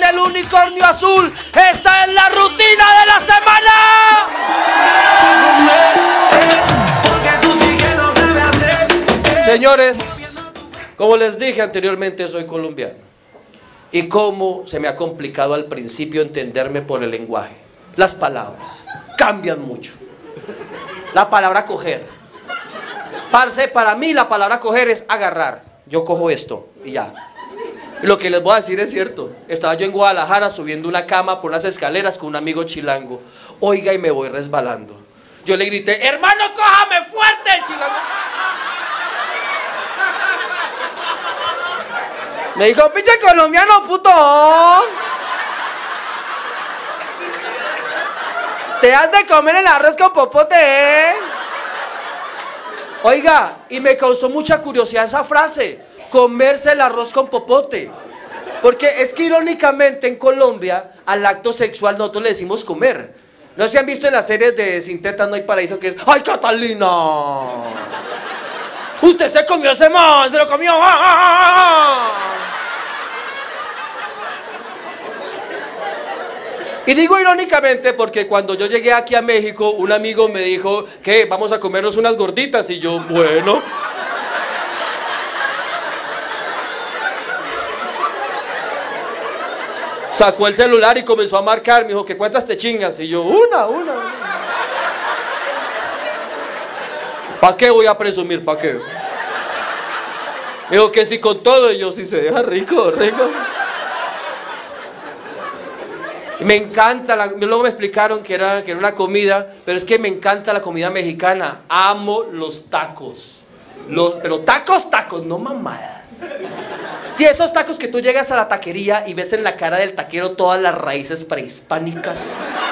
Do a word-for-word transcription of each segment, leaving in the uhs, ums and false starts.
el unicornio azul. Esta es la rutina de la semana. Señores, como les dije anteriormente, soy colombiano. Y cómo se me ha complicado al principio entenderme por el lenguaje. Las palabras cambian mucho. La palabra coger. Parce, para mí la palabra coger es agarrar. Yo cojo esto y ya. Y lo que les voy a decir es cierto. Estaba yo en Guadalajara subiendo una cama por unas escaleras con un amigo chilango. Oiga, y me voy resbalando. Yo le grité, hermano, cójame fuerte. El chilango me dijo, pinche colombiano, puto. Te has de comer el arroz con popote, ¿eh? Oiga, y me causó mucha curiosidad esa frase, comerse el arroz con popote. Porque es que irónicamente en Colombia, al acto sexual nosotros le decimos comer. No sé si han visto en las series de Sin Tetas No Hay Paraíso que es, ¡ay, Catalina! Usted se comió ese man, se lo comió. ¡Ah, ah, ah! Y digo irónicamente porque cuando yo llegué aquí a México, un amigo me dijo que vamos a comernos unas gorditas y yo, bueno. Sacó el celular y comenzó a marcar, me dijo, ¿qué cuántas te chingas? Y yo, una, una. ¿Para qué voy a presumir? ¿Para qué? Me dijo que sí con todo y yo, sí se deja rico, rico. Me encanta, la, luego me explicaron que era, que era una comida, pero es que me encanta la comida mexicana. Amo los tacos. Los, pero tacos, tacos, no mamadas. Sí, esos tacos que tú llegas a la taquería y ves en la cara del taquero todas las raíces prehispánicas.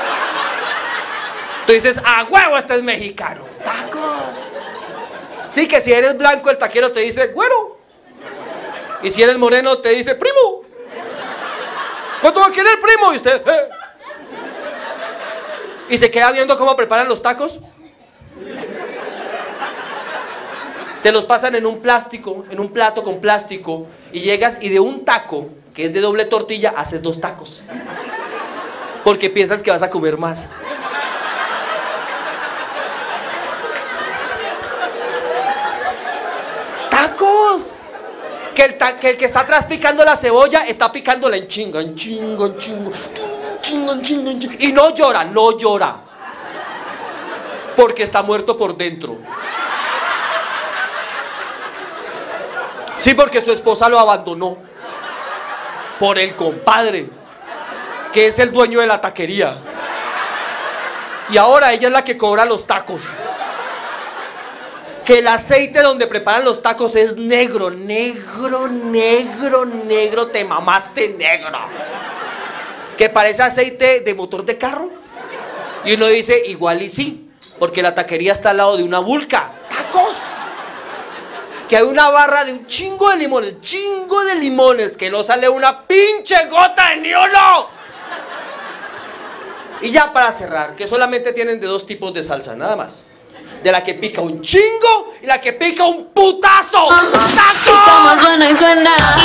Tú dices, ¡a huevo, este es mexicano! ¡Tacos! Sí, que si eres blanco el taquero te dice, güero. Y si eres moreno te dice, primo. ¿Cuánto va a querer, primo? Y usted, eh. Y se queda viendo cómo preparan los tacos. Te los pasan en un plástico, en un plato con plástico. Y llegas y de un taco, que es de doble tortilla, haces dos tacos. Porque piensas que vas a comer más. ¡Tacos! Que el, que el que está atrás picando la cebolla está picándola en chinga, en chinga, en chinga, chinga, en chinga, en chinga. Y no llora, no llora. Porque está muerto por dentro. Sí, porque su esposa lo abandonó. Por el compadre, que es el dueño de la taquería. Y ahora ella es la que cobra los tacos. Que el aceite donde preparan los tacos es negro, negro, negro, negro, te mamaste negro. Que parece aceite de motor de carro. Y uno dice, igual y sí, porque la taquería está al lado de una vulca. ¡Tacos! Que hay una barra de un chingo de limones, chingo de limones, que no sale una pinche gota de ni uno. Y ya para cerrar, que solamente tienen de dos tipos de salsa, nada más. De la que pica un chingo y la que pica un putazo. ¡Tacos! Y como suena y suena.